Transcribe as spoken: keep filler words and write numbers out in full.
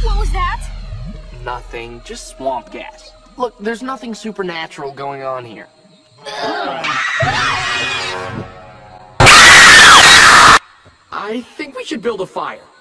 What was that? Nothing, just swamp gas. Look, there's nothing supernatural going on here. I think we should build a fire.